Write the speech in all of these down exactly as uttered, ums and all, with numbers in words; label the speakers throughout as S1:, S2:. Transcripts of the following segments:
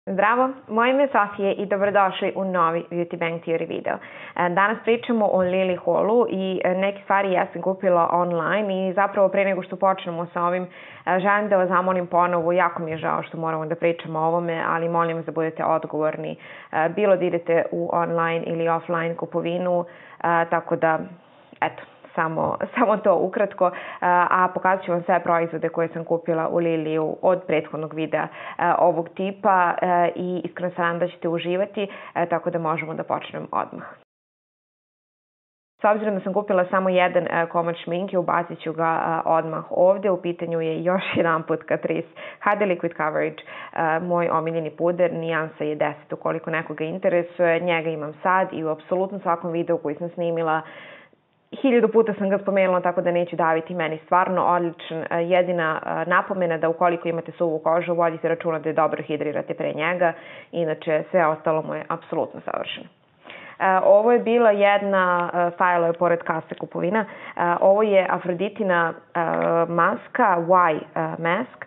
S1: Zdravo, moje ime je Sofije i dobrodošli u novi Beauty Bang Theory video. Danas pričamo o Lily Hallu i neke stvari ja sam kupila online i zapravo pre nego što počnemo sa ovim želim da vas zamolim ponovo, jako mi je žao što moramo da pričamo o ovome, ali molim vas da budete odgovorni, bilo da idete u online ili offline kupovinu, tako da, eto, Samo, samo to ukratko, a pokazat ću vam sve proizvode koje sam kupila u Liliju od prethodnog videa ovog tipa i iskreno se nadam da ćete uživati, tako da možemo da počnemo odmah. S obzirom da sam kupila samo jedan komad šminke, ubacit ću ga odmah ovde. U pitanju je još jedan put Catrice Hada Liquid Coverage, moj omiljeni puder, nijansa je deset ukoliko nekoga interesuje. Njega imam sad i u apsolutno svakom videu koji sam snimila. Hiljadu puta sam ga spomenula, tako da neću daviti, meni stvarno odličan. Jedina napomena da ukoliko imate suvu kožu, vodite računa da je dobro hidrirate pre njega, inače sve ostalo mu je apsolutno savršeno. Ovo je bila jedna, stajala je pored kase kupovina, ovo je Afroditina maska, Y mask,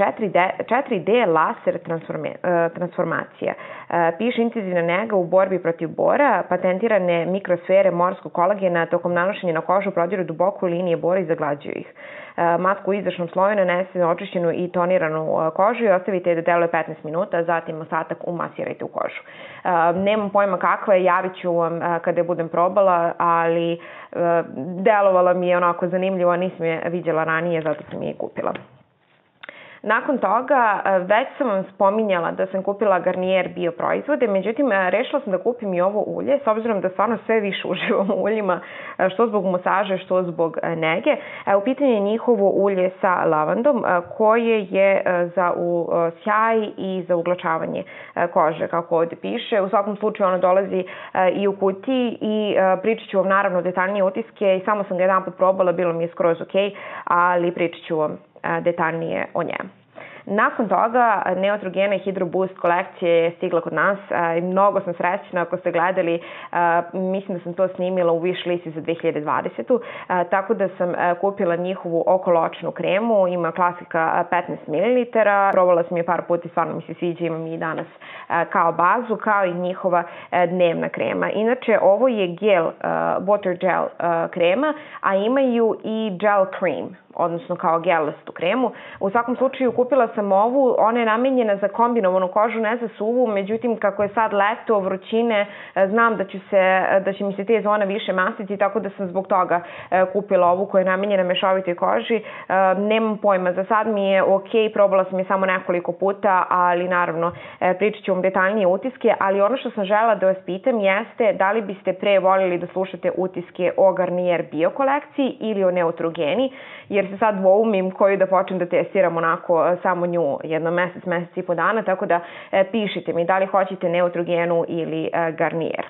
S1: četiri D laser transformacija. Piše intenzivna nega u borbi protiv bora, patentirane mikrosfere morskog kolagena tokom nanošenja na kožu prodiru duboko linije bora i zaglađuju ih. Masku u izdašnom sloju nanesete na očišćenu i toniranu kožu i ostavite je da deluje petnaest minuta, zatim ostatak umasirajte u kožu. Nemam pojma kakva je, javit ću vam kada je budem probala, ali delovala mi je onako zanimljivo, nisam je vidjela ranije, zato sam je i kupila. Nakon toga, već sam vam spominjala da sam kupila Garnier bio proizvode, međutim, rešila sam da kupim i ovo ulje, s obzirom da stvarno sve više uživam u uljima, što zbog masaže, što zbog nege. U pitanju je njihovo ulje sa lavandom, koje je za sjaj i za uglačavanje kože, kako ovde piše. U svakom slučaju ono dolazi i u kutiji i pričat ću vam naravno detaljnije utiske i samo sam ga jedan put probala, bilo mi je skroz ok, ali pričat ću vam detaljnije o njemu. Nakon toga, Neutrogena Hydro Boost kolekcija je stigla kod nas i mnogo sam srećna ako ste gledali, mislim da sam to snimila u wish listi za dve hiljade dvadesetu. Tako da sam kupila njihovu okoločnu kremu, ima klasika petnaest mililitara, probala sam je par puta i stvarno mi se sviđa, imam i danas kao bazu, kao i njihova dnevna krema. Inače, ovo je gel, water gel krema, a imaju i gel cream, odnosno kao gelastu kremu. U svakom slučaju kupila sam ovu, ona je namenjena za kombinovanu kožu, ne za suvu, međutim kako je sad leto, vrućine, znam da, ću se, da će mi se te zone više masiti, tako da sam zbog toga kupila ovu koja je namenjena mešovitoj koži. Nemam pojma, za sad mi je ok, probala sam je samo nekoliko puta, ali naravno pričat ću vam detaljnije utiske, ali ono što sam želela da vas pitam jeste da li biste pre voljeli da slušate utiske o Garnier bio kolekciji ili o Neutrogeni, jer se sad dvoumim koju da počnem da testiram onako samo nju jedno mesec, mesec i po dana, tako da pišite mi da li hoćete Neutrogenu ili Garnier.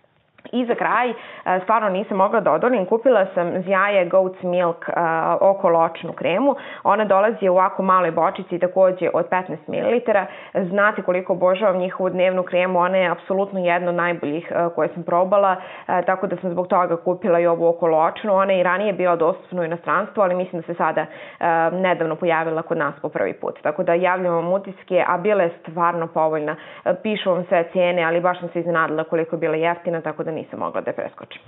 S1: I za kraj, stvarno nisam mogla da odolim, kupila sam Zjaje Goat's Milk okoločnu kremu. Ona dolazi u ovako maloj bočici, takođe od petnaest mililitara. Znate koliko obožavam njihovu dnevnu kremu, ona je apsolutno jedna od najboljih koje sam probala, tako da sam zbog toga kupila i ovu okoločnu. Ona je i ranije bila dostupna u inostranstvu, ali mislim da se sada nedavno pojavila kod nas po prvi put. Tako da javljam vam utiske, a bila je stvarno povoljna. Pišu vam sve cene, ali baš sam se iznenadila koliko je bila jeftina, tako da nisam mogla da je preskočim.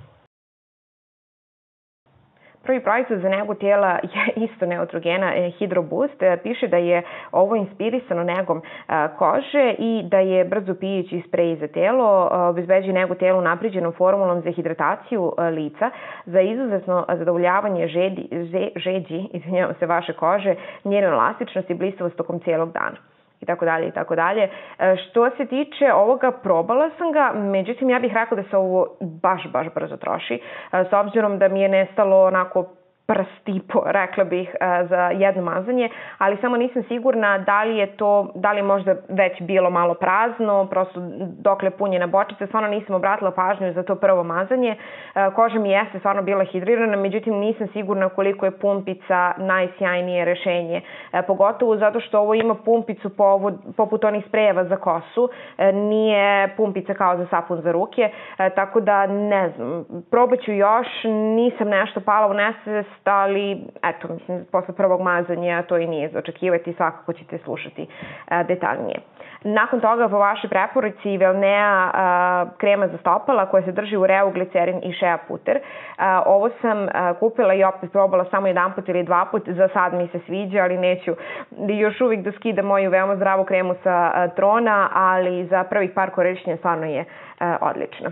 S1: Prvi proizvod za negu tijela je isto Neutrogena Hydro Boost. Piše da je ovo inspirisano negom kože i da je brzo pijući sprej za telo, obezbeđuje negu telu napriđenom formulom za hidrataciju lica, za izuzetno zadovoljavanje žedi, žeđi, izvinjavam se, vaše kože, njenu elastičnost i blistavost tokom cijelog dana. I tako dalje, i tako dalje. Što se tiče ovoga, probala sam ga, međutim ja bih rekla da se ovo baš, baš brzo troši, s obzirom da mi je nestalo onako prst i po, rekla bih, za jedno mazanje, ali samo nisam sigurna da li je to, da li je možda već bilo malo prazno, prosto dokle punjena bočica, stvarno nisam obratila pažnju za to prvo mazanje. Koža mi jeste stvarno bila hidrirana, međutim nisam sigurna koliko je pumpica najsjajnije rešenje, pogotovo zato što ovo ima pumpicu poput onih sprejeva za kosu, nije pumpica kao za sapun za ruke, tako da ne znam, probat ću još, nisam nešto pala u nesvest, ukus, ali eto, mislim, posle prvog mazanja to i nije za očekivati, svakako ćete slušati detaljnije. Nakon toga, po vašoj preporuci, Velnea krema za stopala koja se drži u reu, glicerin i shea puter. Ovo sam kupila i opet probala samo jedan put ili dva put, za sad mi se sviđa, ali neću još uvijek da skidam moju veoma zdravu kremu sa trona, ali za prvih par korišćenja stvarno je odlična.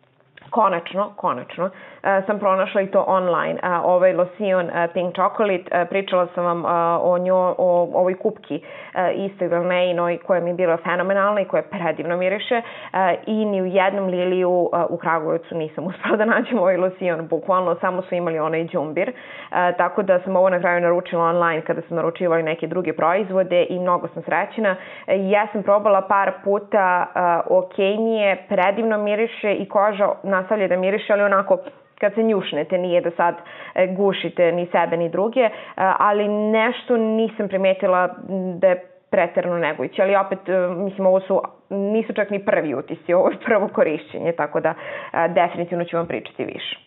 S1: Konačno, konačno, sam pronašla i to online. Ovaj losion Pink Chocolate, pričala sam vam o, njoj, o ovoj kupki istoj Velneinoj koja mi je bila fenomenalna i koja predivno miriše i ni u jednom Liliju u Kragujevcu nisam uspela da nađem ovaj losion, bukvalno samo su imali onaj džumbir, tako da sam ovo na kraju naručila online kada sam naručivala neke druge proizvode i mnogo sam srećna. Ja sam probala par puta, ok mi je, predivno miriše i koža nastavlja da miriše, ali onako kad se njušnete, nije da sad gušite ni sebe ni druge, ali nešto nisam primetila da je preterano negujuće, ali opet, mislim, ovo su, nisu čak ni prvi utisci, ovo je prvo korišćenje, tako da definitivno ću vam pričati više.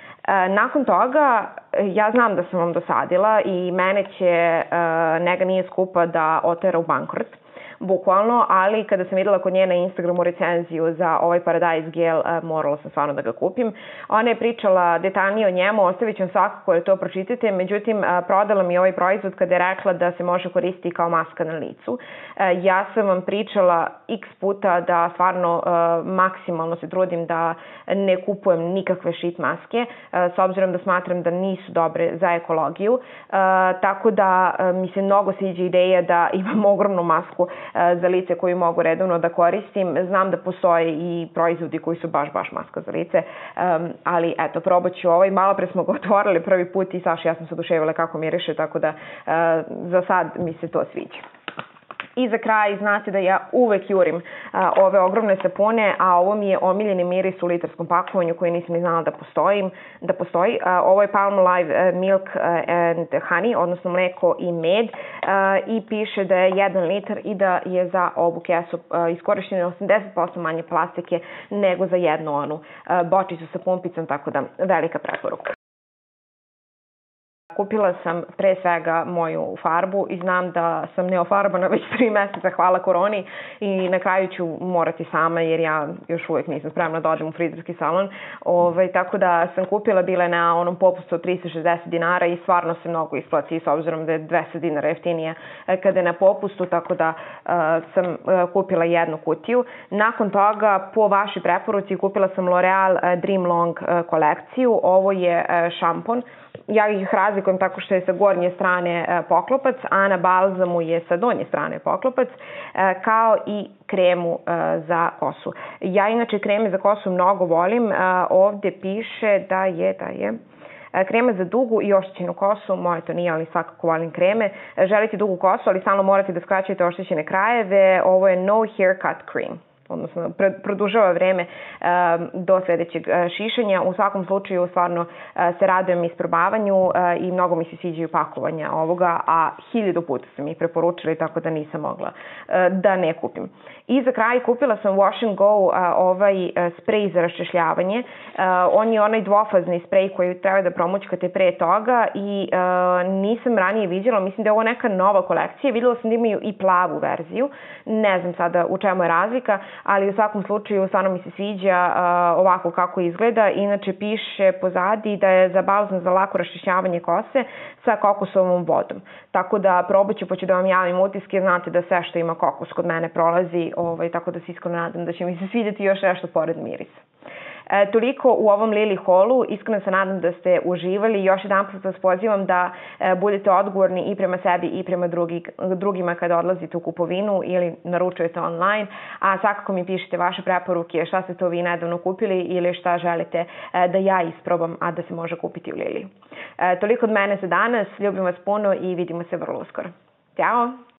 S1: Nakon toga, ja znam da sam vam dosadila i mene će Nega nije skupa da otera u bankrot, bukvalno, ali kada sam videla kod nje na Instagramu recenziju za ovaj Paradise Gel, morala sam stvarno da ga kupim. Ona je pričala detaljnije o njemu, ostavit ću vam svakako da to pročitate, međutim, prodala mi ovaj proizvod kada je rekla da se može koristiti kao maska na licu. Ja sam vam pričala x puta da stvarno maksimalno se trudim da ne kupujem nikakve sheet maske, s obzirom da smatram da nisu dobre za ekologiju, tako da mi se mnogo sviđa ideja da imam ogromnu masku za lice koju mogu redovno da koristim. Znam da postoje i proizvodi koji su baš, baš maska za lice, ali eto, probat ću ovaj. Malo pre smo ga otvorili prvi put i Saša, ja sam se oduševila kako miriše, tako da za sad mi se to sviđa. I za kraj, znate da ja uvek jurim a, ove ogromne sapune, a ovo mi je omiljeni miris u litarskom pakovanju koji nisam ni znala da postoji. Da postoji. A, ovo je Palmolive Milk and Honey, odnosno mleko i med, a, i piše da je jedan litar i da je za ovu kesu iskorišteno osamdeset posto manje plastike nego za jednu onu a, bočicu sa pumpicom, tako da velika preporuka. Kupila sam pre svega moju farbu i znam da sam neofarbana već tri meseca, hvala koroni, i na kraju ću morati sama jer ja još uvijek nisam spremna da odem u frizerski salon. Ovaj, tako da sam kupila, bile na onom popustu od trista šezdeset dinara i stvarno se mnogo isplati s obzirom da je dvesta dinara jeftinije kada je na popustu, tako da uh, sam uh, kupila jednu kutiju. Nakon toga, po vašoj preporuci, kupila sam L'Oreal Dream Long uh, kolekciju. Ovo je uh, šampon. Ja ih razlikujem tako što je sa gornje strane poklopac, a na balzamu je sa donje strane poklopac, kao i kremu za kosu. Ja inače kreme za kosu mnogo volim. Ovde piše da je, da je krema za dugu i oštećenu kosu, moje to nije, ali svakako volim kreme. Želite dugu kosu, ali stalno morate da skraćujete oštećene krajeve. Ovo je No Haircut Cream, odnosno produžava vreme do sljedećeg šišanja. U svakom slučaju stvarno se radujem isprobavanju i mnogo mi se sviđaju pakovanja ovoga, a hiljadu puta sam ih preporučila, tako da nisam mogla da ne kupim. I za kraj kupila sam Wash and Go, ovaj sprej za raščešljavanje. On je onaj dvofazni sprej koji treba da promućkate pre toga i nisam ranije vidjela, mislim da je ovo neka nova kolekcija, vidjela sam da imaju i plavu verziju, ne znam sada u čemu je razlika, ali u svakom slučaju stvarno mi se sviđa uh, ovako kako izgleda. Inače piše pozadi da je za balzam za lako raščišćavanje kose sa kokosovom vodom. Tako da probat ću, pa ću da vam javim utiske. Znate da sve što ima kokos kod mene prolazi, ovaj, tako da se iskreno nadam da će mi se svidjeti još nešto pored mirisa. E, toliko u ovom Lily Hallu. Iskreno se nadam da ste uživali. Još jedan put vas pozivam da e, budete odgovorni i prema sebi i prema drugi, drugima kada odlazite u kupovinu ili naručujete online. A svakako mi pišite vaše preporuke, šta ste to vi nedavno kupili ili šta želite e, da ja isprobam, a da se može kupiti u Lily. E, toliko od mene za danas. Ljubim vas puno i vidimo se vrlo uskoro. Ćao!